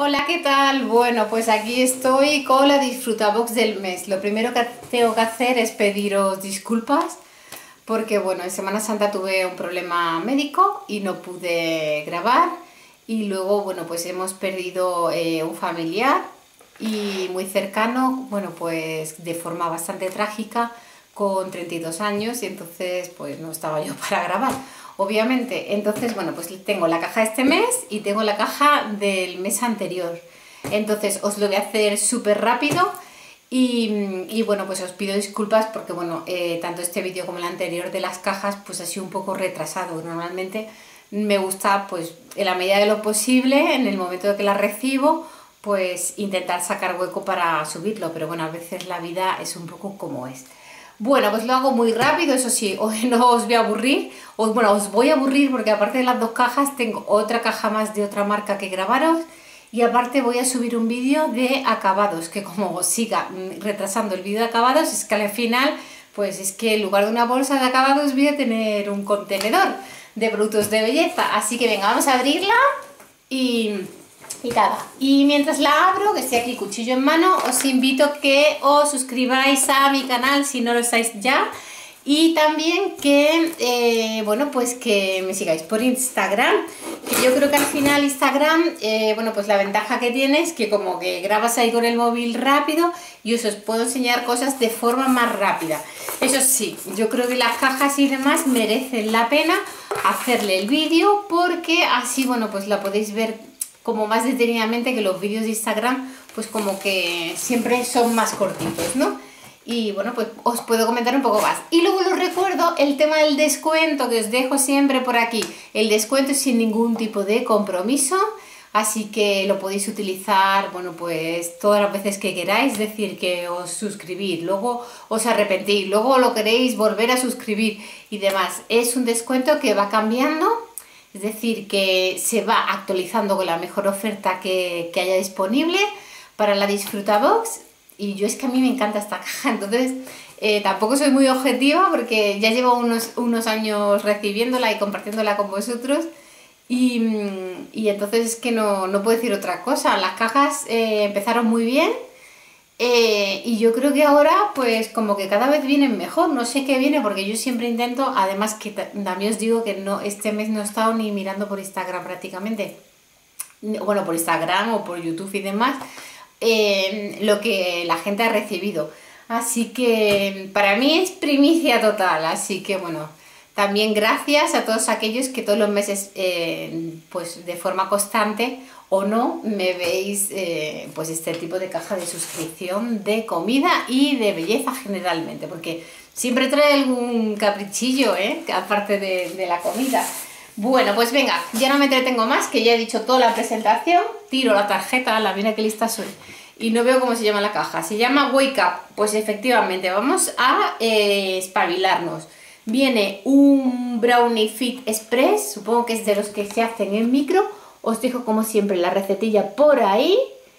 Hola, ¿qué tal? Bueno, pues aquí estoy con la Disfrutabox del mes. Lo primero que tengo que hacer es pediros disculpas porque, bueno, en Semana Santa tuve un problema médico y no pude grabar. Y luego, bueno, pues hemos perdido un familiar y muy cercano, bueno, pues de forma bastante trágica, con 32 años, y entonces pues no estaba yo para grabar, obviamente. Entonces, bueno, pues tengo la caja de este mes y tengo la caja del mes anterior. Entonces os lo voy a hacer súper rápido y bueno, pues os pido disculpas porque, bueno, tanto este vídeo como el anterior de las cajas pues ha sido un poco retrasado. Normalmente me gusta, pues en la medida de lo posible, en el momento de que las recibo, pues intentar sacar hueco para subirlo, pero bueno, a veces la vida es un poco como es. Bueno, pues lo hago muy rápido, eso sí, hoy no os voy a aburrir, bueno, os voy a aburrir porque aparte de las dos cajas tengo otra caja más de otra marca que grabaros, y aparte voy a subir un vídeo de acabados, que como siga retrasando el vídeo de acabados, es que al final, pues es que en lugar de una bolsa de acabados voy a tener un contenedor de productos de belleza. Así que venga, vamos a abrirla y nada. Y mientras la abro, que estoy aquí cuchillo en mano, os invito a que os suscribáis a mi canal si no lo estáis ya. Y también que, bueno, pues que me sigáis por Instagram, que yo creo que al final Instagram, bueno, pues la ventaja que tiene es que como que grabas ahí con el móvil rápido y os puedo enseñar cosas de forma más rápida. Eso sí, yo creo que las cajas y demás merecen la pena hacerle el vídeo, porque así, bueno, pues la podéis ver como más detenidamente, que los vídeos de Instagram pues como que siempre son más cortitos, ¿no? Y bueno, pues os puedo comentar un poco más. Y luego os recuerdo el tema del descuento, que os dejo siempre por aquí. El descuento es sin ningún tipo de compromiso, así que lo podéis utilizar, bueno, pues todas las veces que queráis. Es decir, que os suscribís, luego os arrepentís, luego lo queréis volver a suscribir y demás. Es un descuento que va cambiando, es decir, que se va actualizando con la mejor oferta que haya disponible para la Disfrutabox. Y yo es que a mí me encanta esta caja, entonces tampoco soy muy objetiva porque ya llevo unos años recibiéndola y compartiéndola con vosotros, y entonces es que no puedo decir otra cosa. Las cajas empezaron muy bien, y yo creo que ahora pues como que cada vez vienen mejor. No sé qué viene porque yo siempre intento, además que también os digo que no, este mes no he estado ni mirando por Instagram prácticamente, bueno, por Instagram o por YouTube y demás, lo que la gente ha recibido. Así que para mí es primicia total, así que bueno, también gracias a todos aquellos que todos los meses, pues de forma constante o no, me veis pues este tipo de caja de suscripción de comida y de belleza generalmente, porque siempre trae algún caprichillo, aparte de la comida. Bueno, pues venga, ya no me entretengo más, que ya he dicho toda la presentación. Tiro la tarjeta, la mira que lista soy, y no veo cómo se llama la caja. Se llama Wake Up. Pues efectivamente, vamos a espabilarnos. Viene un Brownie Fit Express, supongo que es de los que se hacen en micro. Os dejo como siempre la recetilla por ahí.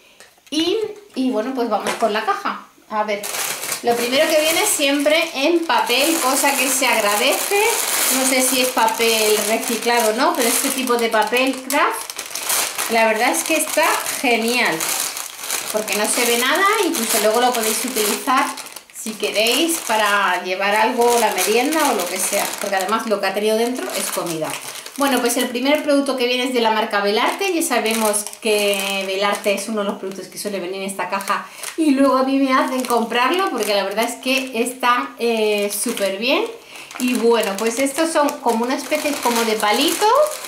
Y bueno, pues vamos con la caja. A ver, lo primero que viene siempre en papel, cosa que se agradece. No sé si es papel reciclado o no, pero este tipo de papel craft, la verdad es que está genial, porque no se ve nada, incluso luego lo podéis utilizar si queréis para llevar algo, la merienda o lo que sea, porque además lo que ha tenido dentro es comida. Bueno, pues el primer producto que viene es de la marca Belarte. Ya sabemos que Belarte es uno de los productos que suele venir en esta caja y luego a mí me hacen comprarlo porque la verdad es que está súper bien. Y bueno, pues estos son como una especie como de palitos,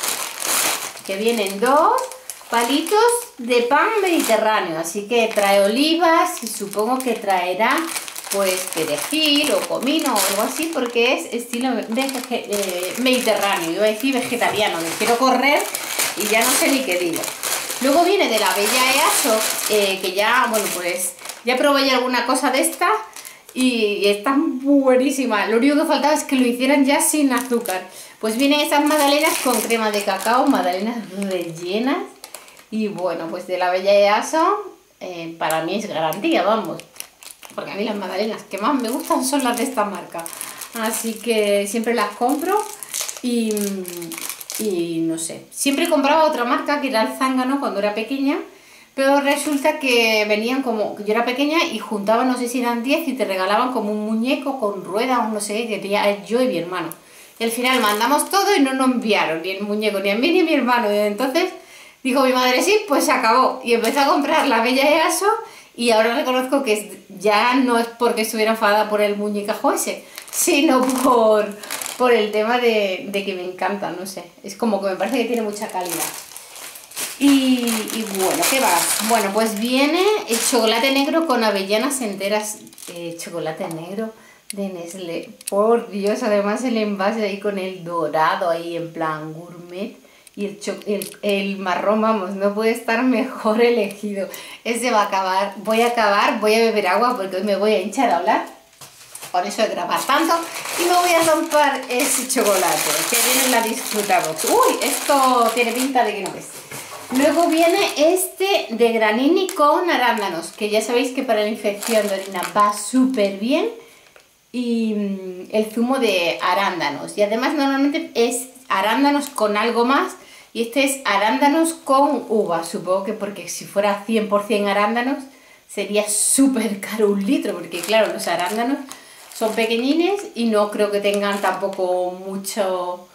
que vienen dos palitos de pan mediterráneo, así que trae olivas y supongo que traerá pues perejil o comino o algo así, porque es estilo mediterráneo. Yo iba a decir vegetariano, me quiero correr y ya no sé ni qué digo. Luego viene de la Bella Easo, que ya, bueno, pues ya probé ya alguna cosa de esta y están buenísimas. Lo único que faltaba es que lo hicieran ya sin azúcar. Pues vienen esas magdalenas con crema de cacao, magdalenas rellenas. Y bueno, pues de la Bella Easo, para mí es garantía, vamos. Porque a mí las magdalenas que más me gustan son las de esta marca. Así que siempre las compro y no sé. Siempre compraba otra marca que era el Zángano cuando era pequeña, Pero resulta que venían como, yo era pequeña y juntaban, no sé si eran 10 y te regalaban como un muñeco con ruedas o no sé, que tenía yo y mi hermano. Y al final mandamos todo y no nos enviaron ni el muñeco, ni a mí ni a mi hermano. Y entonces dijo mi madre, sí, pues se acabó. Y empezó a comprar la Bella y Aso y ahora reconozco que ya no es porque estuviera enfadada por el muñecajo ese, sino por el tema de que me encanta, no sé. Es como que me parece que tiene mucha calidad. Y bueno, ¿qué más? Bueno, pues viene el chocolate negro con avellanas enteras. Chocolate negro de Nestlé. Por Dios, además el envase ahí con el dorado ahí en plan gourmet. Y el marrón, vamos, no puede estar mejor elegido. Ese va a acabar. Voy a beber agua porque hoy me voy a hinchar a hablar. Con eso de grabar tanto. Y me voy a comprar ese chocolate que viene en la Disfrutabox. Uy, esto tiene pinta de que no es. Luego viene este de granini con arándanos, que ya sabéis que para la infección de orina va súper bien. Y el zumo de arándanos. Y además normalmente es arándanos con algo más. Y este es arándanos con uva. Supongo que porque si fuera 100% arándanos sería súper caro un litro. Porque claro, los arándanos son pequeñines y no creo que tengan tampoco mucho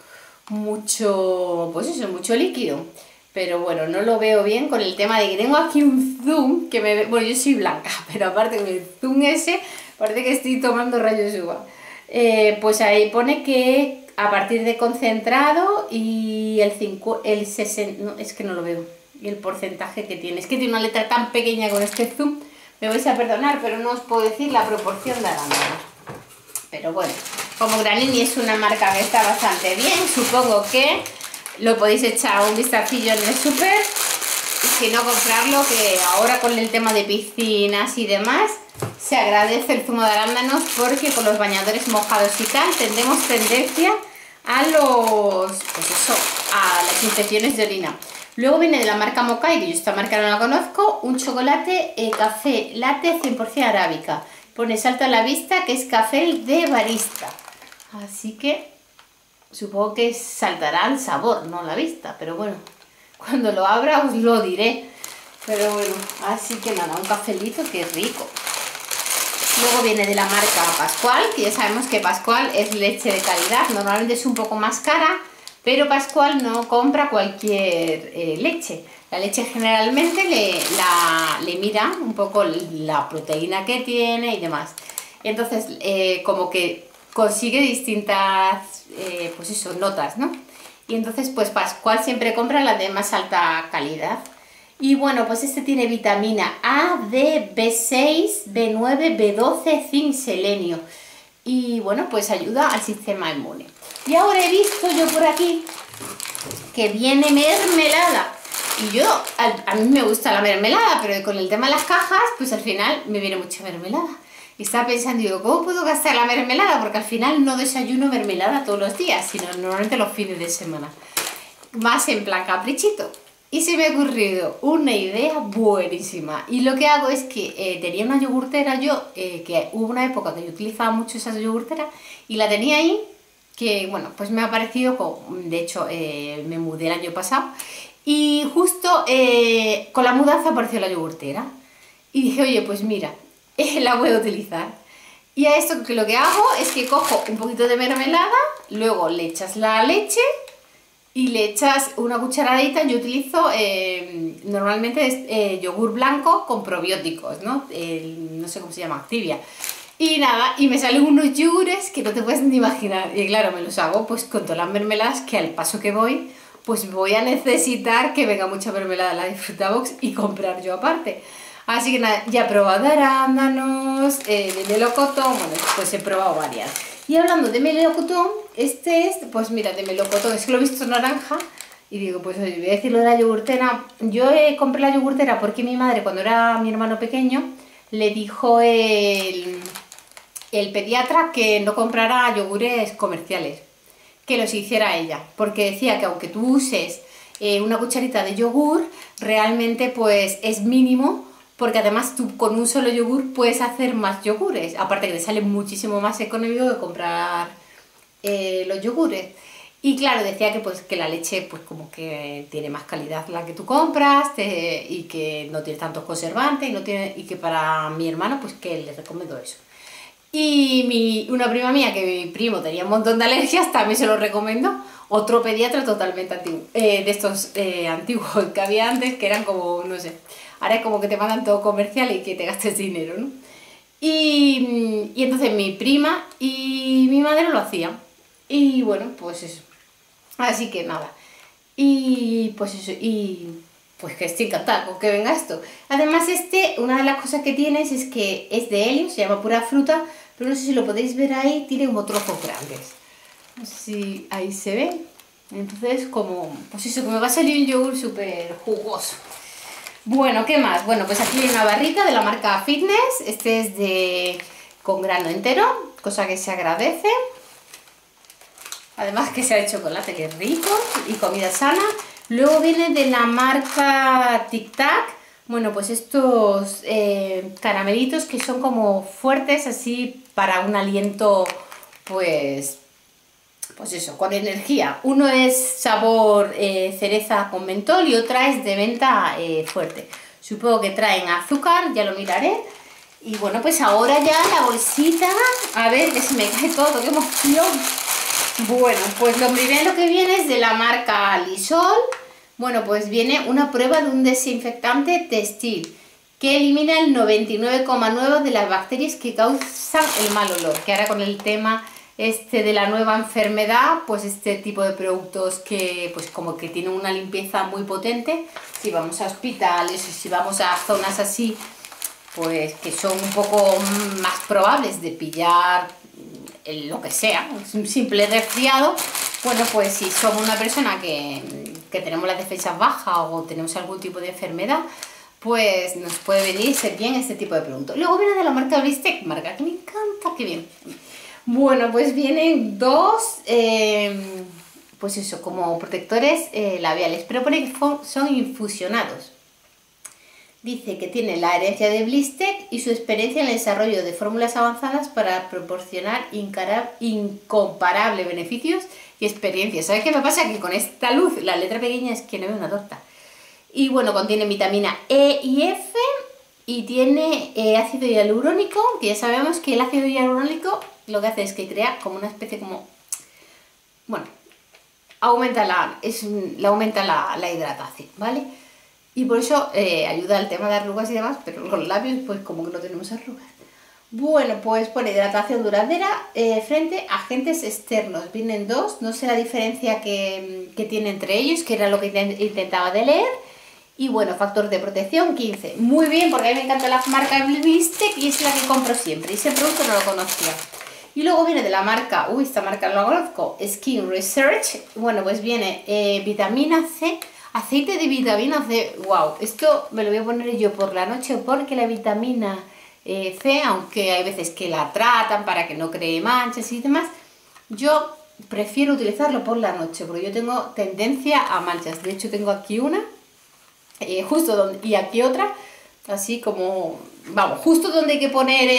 líquido. Pero bueno, no lo veo bien con el tema de que tengo aquí un zoom que me... Bueno, yo soy blanca, pero aparte con el zoom ese parece que estoy tomando rayos UVA. Pues ahí pone que a partir de concentrado y el 60... No, es que no lo veo. Y el porcentaje que tiene. Es que tiene una letra tan pequeña con este zoom. Me vais a perdonar, pero no os puedo decir la proporción de arándanos. Pero bueno, como Granini es una marca que está bastante bien, supongo que lo podéis echar un vistacillo en el súper y si no comprarlo, que ahora con el tema de piscinas y demás se agradece el zumo de arándanos porque con los bañadores mojados y tal tenemos tendencia a a las infecciones de orina. Luego viene de la marca Mokai, que yo esta marca no la conozco, un chocolate café latte 100% arábica. Pone salto a la vista que es café de barista. Así que supongo que saltará el sabor, no la vista, pero bueno, cuando lo abra os lo diré. Pero bueno, así que nada, un cafelito que rico. Luego viene de la marca Pascual, que ya sabemos que Pascual es leche de calidad, normalmente es un poco más cara, pero Pascual no compra cualquier leche. La leche generalmente le mira un poco la proteína que tiene y demás. Entonces, como que consigue distintas notas, ¿no? Y entonces pues Pascual siempre compra la de más alta calidad. Y bueno, pues este tiene vitamina A, D, B6, B9, B12, zinc, selenio. Y bueno, pues ayuda al sistema inmune. Y ahora he visto yo por aquí que viene mermelada. Y yo, a mí me gusta la mermelada, pero con el tema de las cajas, pues al final me viene mucha mermelada. Y estaba pensando, digo, ¿cómo puedo gastar la mermelada? Porque al final no desayuno mermelada todos los días, sino normalmente los fines de semana. Más en plan caprichito. Y se me ha ocurrido una idea buenísima. Y lo que hago es que tenía una yogurtera yo, que hubo una época que yo utilizaba mucho esa yogurtera, y la tenía ahí, que bueno, pues me ha parecido, de hecho me mudé el año pasado, y justo con la mudanza apareció la yogurtera. Y dije, oye, pues mira, la voy a utilizar. Y a esto que lo que hago es que cojo un poquito de mermelada, luego le echas la leche y le echas una cucharadita. Yo utilizo normalmente yogur blanco con probióticos, ¿no? No sé cómo se llama, Activia. Y nada, y me salen unos yogures que no te puedes ni imaginar. Y claro, me los hago pues con todas las mermeladas que al paso que voy, pues voy a necesitar que venga mucha mermelada a la Disfrutabox y comprar yo aparte. Así que nada, ya he probado de arándanos, de melocotón, bueno, pues he probado varias. Y hablando de melocotón, este es, pues mira, de melocotón, es que lo he visto naranja y digo, pues oye, voy a decirlo de la yogurtera. Yo compré la yogurtera porque mi madre, cuando era mi hermano pequeño, le dijo el pediatra que no comprara yogures comerciales, que los hiciera ella, porque decía que aunque tú uses una cucharita de yogur, realmente pues es mínimo, porque además tú con un solo yogur puedes hacer más yogures, aparte que te sale muchísimo más económico de comprar los yogures. Y claro, decía que pues que la leche pues como que tiene más calidad la que tú compras y que no tiene tantos conservantes y que para mi hermano pues que le recomiendo eso. Y una prima mía, que mi primo tenía un montón de alergias, también se lo recomiendo. Otro pediatra totalmente antiguo, de estos antiguos que había antes, que eran como, no sé, ahora es como que te mandan todo comercial y que te gastes dinero, ¿no? Y entonces mi prima y mi madre lo hacían. Y bueno, pues eso. Así que nada. Y pues eso, y pues que estoy encantada con que venga esto. Además una de las cosas que tienes es que es de helio, se llama pura fruta, pero no sé si lo podéis ver ahí, tiene como trozos grandes. No sé si ahí se ve. Entonces como, pues eso, que me va a salir un yogur súper jugoso. Bueno, ¿qué más? Bueno, pues aquí hay una barrita de la marca Fitness. Este es con grano entero, cosa que se agradece. Además que sea de chocolate, que es rico, y comida sana. Luego viene de la marca Tic Tac. Bueno, pues estos caramelitos que son como fuertes, así para un aliento, pues eso, con energía. Uno es sabor cereza con mentol y otra es de menta fuerte. Supongo que traen azúcar, ya lo miraré. Y bueno, pues ahora ya la bolsita, a ver que se me cae todo, qué emoción. Bueno, pues lo primero que viene es de la marca Lysol. Bueno, pues viene una prueba de un desinfectante textil que elimina el 99,9% de las bacterias que causan el mal olor. Que ahora con el tema de la nueva enfermedad, pues este tipo de productos que pues como que tienen una limpieza muy potente, si vamos a hospitales o si vamos a zonas así, pues que son un poco más probables de pillar lo que sea, un simple resfriado, bueno, pues si somos una persona que tenemos las defensas bajas o tenemos algún tipo de enfermedad, pues nos puede venirse bien este tipo de producto. Luego viene de la marca Blistec, marca que me encanta, qué bien. Bueno, pues vienen dos, pues eso, como protectores labiales, pero pone que son infusionados. Dice que tiene la herencia de Blistec y su experiencia en el desarrollo de fórmulas avanzadas para proporcionar incomparables beneficios y experiencias. ¿Sabes qué me pasa? Que con esta luz, la letra pequeña es que no veo una torta. Y bueno, contiene vitamina E y F y tiene ácido hialurónico, que ya sabemos que el ácido hialurónico lo que hace es que crea como una especie como... Bueno, aumenta la hidratación, ¿vale? Y por eso ayuda al tema de arrugas y demás, pero los labios pues como que no tenemos arrugas. Bueno, pues pone hidratación duradera frente a agentes externos. Vienen dos, no sé la diferencia que tiene entre ellos, que era lo que intentaba de leer. Y bueno, factor de protección 15. Muy bien, porque a mí me encanta la marca Blistec y es la que compro siempre. Y ese producto no lo conocía. Y luego viene de la marca, esta marca no la conozco, Skin Research. Bueno, pues viene vitamina C. Aceite de vitamina C, wow, esto me lo voy a poner yo por la noche porque la vitamina C, aunque hay veces que la tratan para que no cree manchas y demás, yo prefiero utilizarlo por la noche porque yo tengo tendencia a manchas. De hecho tengo aquí una, justo donde, y aquí otra, así como, vamos, justo donde hay que poner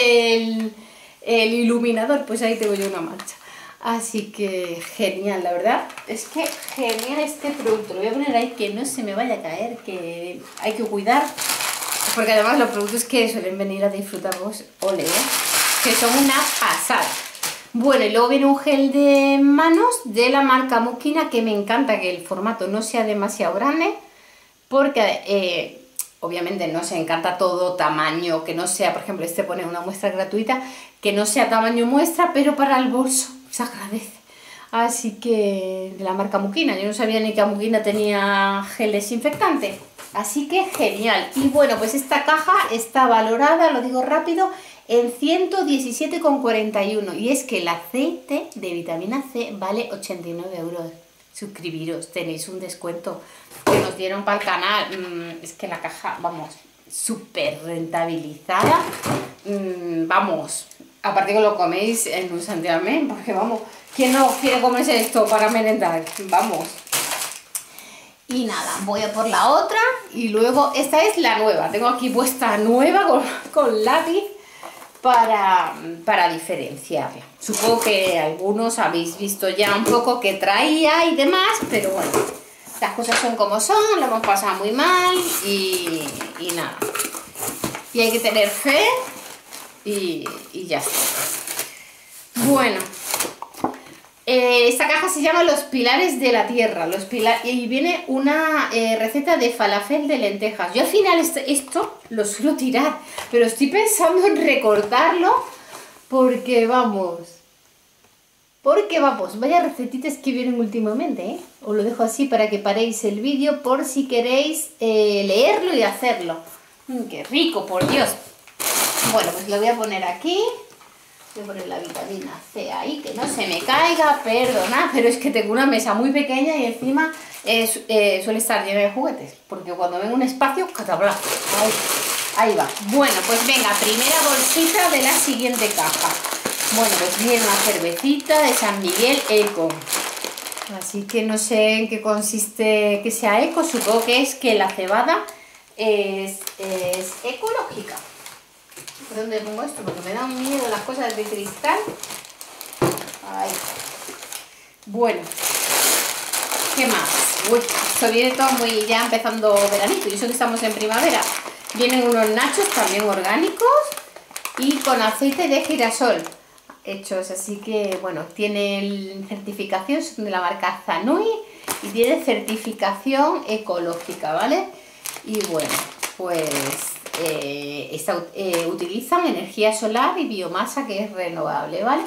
el iluminador, pues ahí tengo yo una mancha. Así que genial, la verdad, es que genial este producto. Lo voy a poner ahí que no se me vaya a caer, que hay que cuidar. Porque además los productos que suelen venir a disfrutarlos, ole, que son una pasada. Bueno, y luego viene un gel de manos de la marca Muskina, que me encanta que el formato no sea demasiado grande, porque obviamente nos encanta todo tamaño, que no sea, por ejemplo, este pone una muestra gratuita, que no sea tamaño muestra, pero para el bolso se agradece. Así que de la marca Muskina, yo no sabía ni que Muskina tenía gel desinfectante, así que genial. Y bueno, pues esta caja está valorada, lo digo rápido, en 117,41 y es que el aceite de vitamina C vale 89 euros. Suscribiros, tenéis un descuento que nos dieron para el canal. Es que la caja, vamos, súper rentabilizada. Vamos, aparte que lo coméis en un santiamén, porque vamos, ¿quién no quiere comerse esto para merendar? Vamos. Y nada, voy a por la otra y luego, esta es la nueva, tengo aquí puesta nueva con lápiz. para diferenciarla. Supongo que algunos habéis visto ya un poco qué traía y demás, pero bueno, las cosas son como son, lo hemos pasado muy mal y nada. Y hay que tener fe y ya está. Bueno, esta caja se llama Los Pilares de la Tierra. Y viene una receta de falafel de lentejas. Yo al final esto lo suelo tirar, pero estoy pensando en recortarlo porque vamos, vaya recetitas que vienen últimamente, ¿eh? Os lo dejo así para que paréis el vídeo por si queréis leerlo y hacerlo. ¡Qué rico, por Dios! Bueno, pues lo voy a poner aquí. Voy a poner la vitamina C ahí, que no se me caiga, perdona, pero es que tengo una mesa muy pequeña y encima suele estar llena de juguetes, porque cuando vengo un espacio, catabla. Ahí va. Bueno, pues venga, primera bolsita de la siguiente caja. Bueno, pues viene una cervecita de San Miguel Eco. Así que no sé en qué consiste que sea eco, supongo que es que la cebada es ecológica. ¿Por dónde pongo esto? Porque me dan miedo las cosas de cristal. Ahí. Bueno, ¿qué más? Uy, esto viene todo muy ya empezando veranito. Y eso que estamos en primavera. Vienen unos nachos también orgánicos y con aceite de girasol hechos. Así que, bueno, tienen certificación, son de la marca Zanui y tiene certificación ecológica, ¿vale? Y bueno, pues utilizan energía solar y biomasa que es renovable, ¿vale?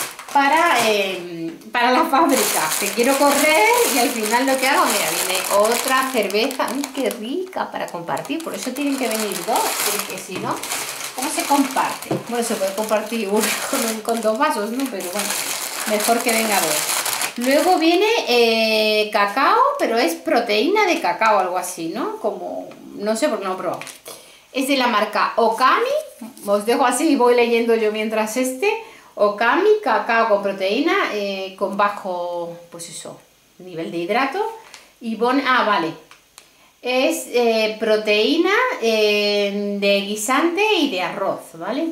Para la fábrica, que quiero correr y al final lo que hago, mira, viene otra cerveza, ¡ay, qué rica! Para compartir, por eso tienen que venir dos, porque si no, ¿cómo se comparte? Bueno, se puede compartir uno con dos vasos, ¿no? Pero bueno, mejor que venga dos. Luego viene cacao, pero es proteína de cacao, algo así, ¿no? Como, no sé porque no lo he probado. Es de la marca Okami, os dejo así y voy leyendo yo mientras Okami, cacao con proteína, con bajo, pues eso, nivel de hidrato. Y vale, es proteína de guisante y de arroz, ¿vale?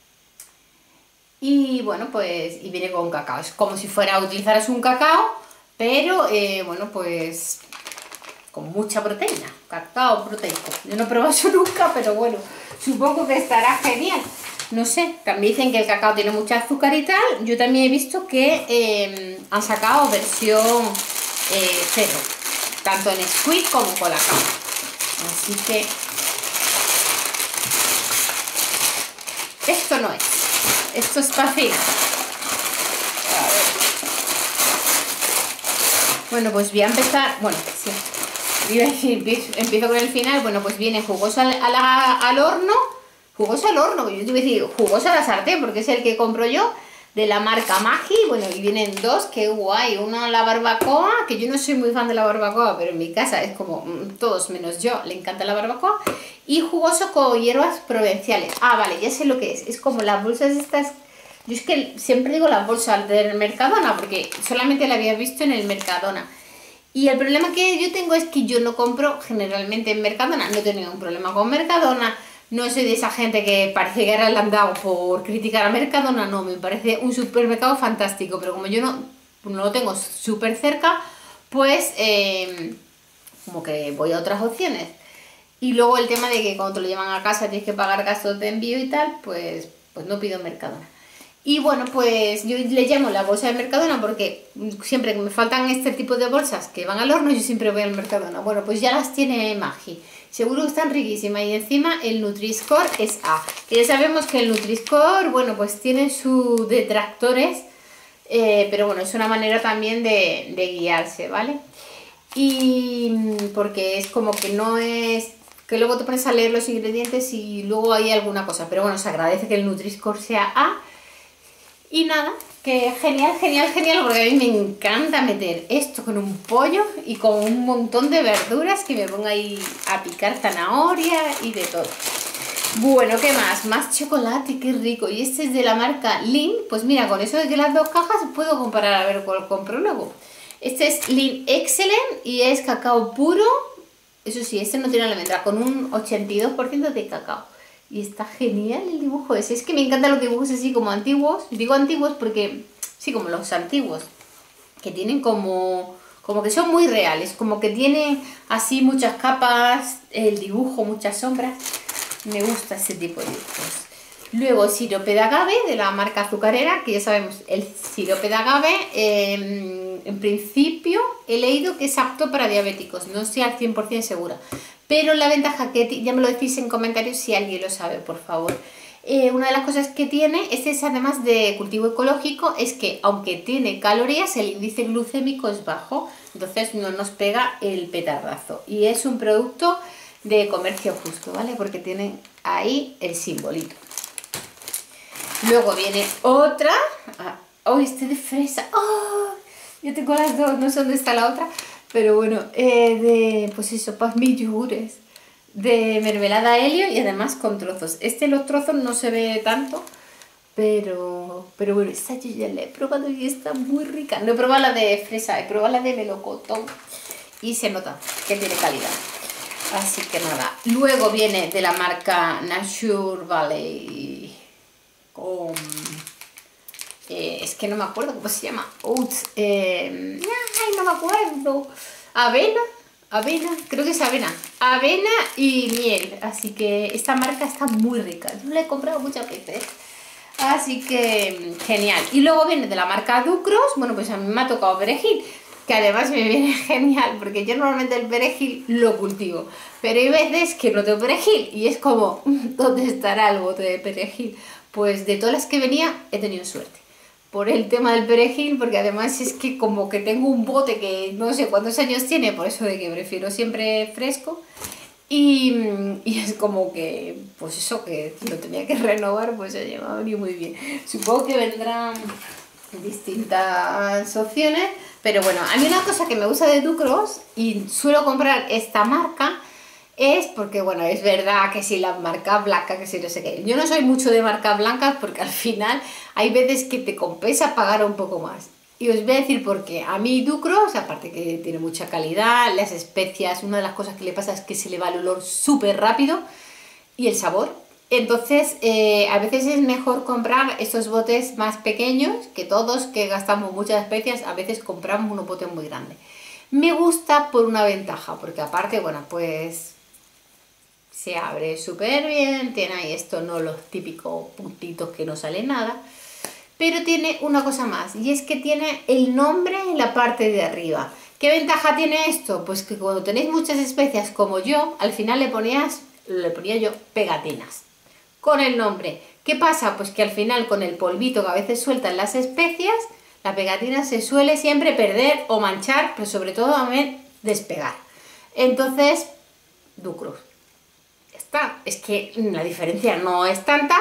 Y bueno, pues, y viene con cacao, es como si utilizaras un cacao, pero bueno, pues con mucha proteína, cacao proteico. Yo no he probado eso nunca, pero bueno, supongo que estará genial. No sé, también dicen que el cacao tiene mucha azúcar y tal. Yo también he visto que han sacado versión cero, tanto en Squid como con la cama. Así que esto no es, esto es fácil. Bueno, pues voy a empezar, bueno, sí, iba a decir, empiezo con el final. Bueno, pues viene jugoso al horno. Jugoso al horno, yo te voy a decir jugoso a la sartén, porque es el que compro yo, de la marca Maggi. Bueno, y vienen dos, qué guay. Uno a la barbacoa, que yo no soy muy fan de la barbacoa, pero en mi casa es como todos menos yo, le encanta la barbacoa. Y jugoso con hierbas provinciales. Ah, vale, ya sé lo que es como las bolsas estas. Yo es que siempre digo las bolsas del Mercadona, porque solamente la había visto en el Mercadona. Y el problema que yo tengo es que yo no compro generalmente en Mercadona. No he tenido un problema con Mercadona. No soy de esa gente que parece que ahora le han dado por criticar a Mercadona. No, me parece un supermercado fantástico. Pero como yo no lo tengo súper cerca, pues como que voy a otras opciones. Y luego el tema de que cuando te lo llevan a casa tienes que pagar gastos de envío y tal, pues no pido Mercadona. Y bueno, pues yo le llamo la bolsa de Mercadona porque siempre que me faltan este tipo de bolsas que van al horno, yo siempre voy al Mercadona. Bueno, pues ya las tiene Maggi. Seguro que están riquísimas. Y encima el Nutri-Score es A. Y ya sabemos que el Nutri-Score, bueno, pues tiene sus detractores, pero bueno, es una manera también de guiarse, ¿vale? Y porque es como que no es que luego te pones a leer los ingredientes y luego hay alguna cosa. Pero bueno, se agradece que el Nutri-Score sea A. Y nada, que genial, genial, genial, porque a mí me encanta meter esto con un pollo y con un montón de verduras, que me ponga ahí a picar zanahoria y de todo. Bueno, ¿qué más? Más chocolate, qué rico. Y este es de la marca Lean. Pues mira, con eso de que las dos cajas puedo comparar a ver cuál compro luego. Este es Lean Excellent y es cacao puro. Eso sí, este no tiene almendra, con un 82% de cacao. Y está genial el dibujo ese. Es que me encantan los dibujos así como antiguos. Digo antiguos porque, sí, como los antiguos, que tienen como que son muy reales, como que tienen así muchas capas, el dibujo, muchas sombras. Me gusta ese tipo de dibujos. Luego sirope de agave de la marca azucarera, que ya sabemos, el sirope de agave, en principio he leído que es apto para diabéticos, no estoy al 100% segura. Pero la ventaja que, ya me lo decís en comentarios si alguien lo sabe, por favor. Una de las cosas que tiene, este es además de cultivo ecológico, es que aunque tiene calorías, el índice glucémico es bajo, entonces no nos pega el petardazo. Y es un producto de comercio justo, ¿vale? Porque tiene ahí el simbolito. Luego viene otra. Oh, este de fresa. Oh, yo tengo las dos, no sé dónde está la otra. Pero bueno, pues eso, para mis yogures. De mermelada helio y además con trozos. Los trozos no se ve tanto. Pero bueno, esta yo ya la he probado y está muy rica. No he probado la de fresa, he probado la de melocotón. Y se nota que tiene calidad. Así que nada. Luego viene de la marca Nature Valley. Es que no me acuerdo cómo se llama. Oats. Ay, no me acuerdo. Avena, creo que es avena. Avena y miel. Así que esta marca está muy rica. Yo la he comprado muchas veces. Así que genial. Y luego viene de la marca Ducros. Bueno, pues a mí me ha tocado perejil, que además me viene genial, porque yo normalmente el perejil lo cultivo. Pero hay veces que no tengo perejil y es como, ¿dónde estará el bote de perejil? Pues de todas las que venía he tenido suerte. Por el tema del perejil, porque además es que como que tengo un bote que no sé cuántos años tiene, por eso de que prefiero siempre fresco. Y es como que, pues eso, que lo tenía que renovar, pues oye, me ha venido muy bien. Supongo que vendrán distintas opciones, pero bueno, a mí una cosa que me gusta de Ducros, y suelo comprar esta marca, es porque, bueno, es verdad que si la marca blanca, que si no sé qué. Yo no soy mucho de marcas blancas porque al final hay veces que te compensa pagar un poco más. Y os voy a decir por qué. A mí Ducros, aparte que tiene mucha calidad, las especias, una de las cosas que le pasa es que se le va el olor súper rápido y el sabor. Entonces, a veces es mejor comprar estos botes más pequeños, que todos que gastamos muchas especias, a veces compramos unos botes muy grandes. Me gusta por una ventaja, porque aparte, bueno, pues se abre súper bien, tiene ahí esto, no los típicos puntitos que no sale nada, pero tiene una cosa más, y es que tiene el nombre en la parte de arriba. ¿Qué ventaja tiene esto? Pues que cuando tenéis muchas especias como yo, al final le ponía yo pegatinas con el nombre. ¿Qué pasa? Pues que al final con el polvito que a veces sueltan las especias, la pegatina se suele siempre perder o manchar, pero sobre todo a despegar. Entonces, Ducros. Es que la diferencia no es tanta,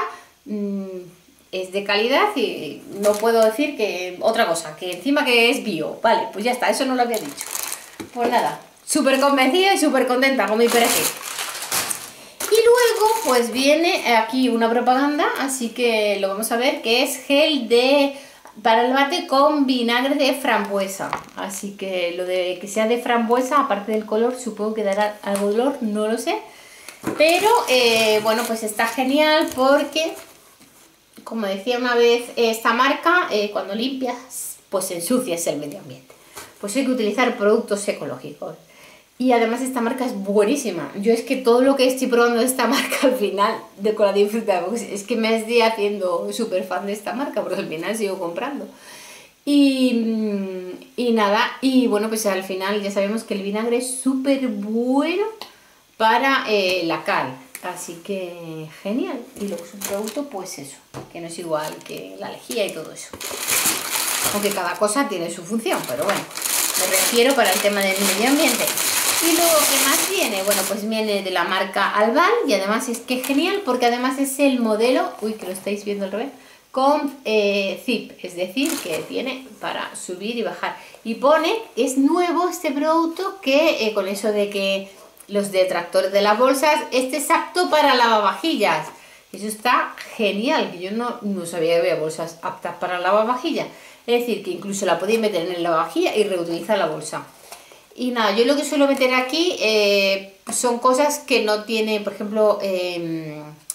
es de calidad y no puedo decir que otra cosa, que encima que es bio, vale, pues ya está, eso no lo había dicho. Pues nada, súper convencida y súper contenta con mi perejil. Y luego pues viene aquí una propaganda, así que lo vamos a ver, que es gel para el bate con vinagre de frambuesa. Así que lo de que sea de frambuesa, aparte del color, supongo que dará algo de olor, no lo sé. Pero bueno, pues está genial porque, como decía una vez esta marca, cuando limpias, pues ensucias el medio ambiente. Pues hay que utilizar productos ecológicos. Y además esta marca es buenísima. Yo es que todo lo que estoy probando de esta marca al final, de Cola y Frutabox, es que me estoy haciendo súper fan de esta marca, porque al final sigo comprando. Y nada, y bueno, pues al final ya sabemos que el vinagre es súper bueno para la cal, así que genial. Y luego es un producto, pues eso, que no es igual que la lejía y todo eso, aunque cada cosa tiene su función, pero bueno, me refiero para el tema del medio ambiente. Y luego, ¿qué más viene? Bueno, pues viene de la marca Albal y además es que es genial porque además es el modelo, uy, que lo estáis viendo al revés, con zip, es decir, que tiene para subir y bajar. Y pone, es nuevo este producto, que con eso de que los detractores de las bolsas, este es apto para lavavajillas. Eso está genial, que yo no sabía que había bolsas aptas para lavavajillas. Es decir, que incluso la podéis meter en el lavavajillas y reutilizar la bolsa. Y nada, yo lo que suelo meter aquí son cosas que no tiene, por ejemplo,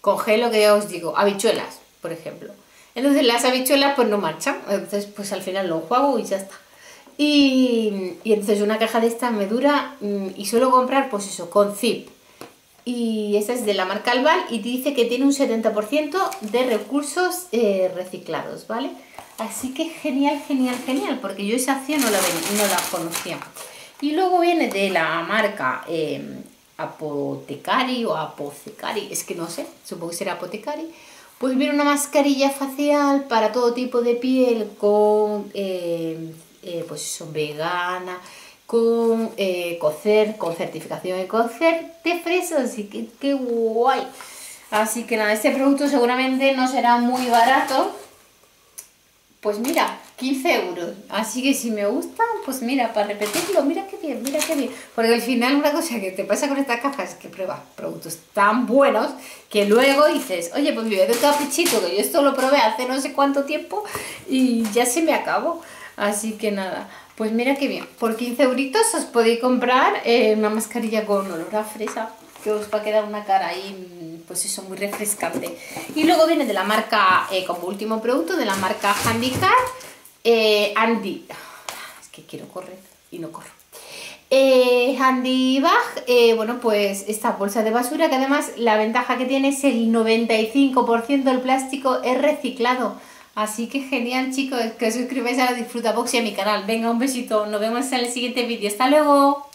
coger lo que ya os digo, habichuelas, por ejemplo. Entonces las habichuelas pues no marchan, entonces pues al final lo enjuago y ya está. Y entonces una caja de esta me dura y suelo comprar pues eso, con zip. Y esta es de la marca Albal y dice que tiene un 70% de recursos reciclados, ¿vale? Así que genial, genial, genial, porque yo esa acción no la conocía. Y luego viene de la marca Apotecari o Apocecari, es que no sé, supongo que será Apotecari. Pues viene una mascarilla facial para todo tipo de piel con, pues eso, vegana, con cocer, con certificación de cocer de fresas, así que qué guay. Así que nada, este producto seguramente no será muy barato. Pues mira, 15 euros. Así que si me gusta, pues mira, para repetirlo, mira qué bien, mira qué bien. Porque al final una cosa que te pasa con estas cajas es que pruebas productos tan buenos que luego dices, oye, pues me voy de caprichito, que yo esto lo probé hace no sé cuánto tiempo y ya se me acabó. Así que nada, pues mira qué bien. Por 15 euritos os podéis comprar una mascarilla con olor a fresa, que os va a quedar una cara ahí, pues eso, muy refrescante. Y luego viene de la marca, como último producto, de la marca Handicap, es que quiero correr y no corro. Handibag, bueno, pues esta bolsa de basura, que además la ventaja que tiene es el 95% del plástico es reciclado. Así que genial, chicos, que os suscribáis a la Disfruta Box y a mi canal. Venga, un besito, nos vemos en el siguiente vídeo. ¡Hasta luego!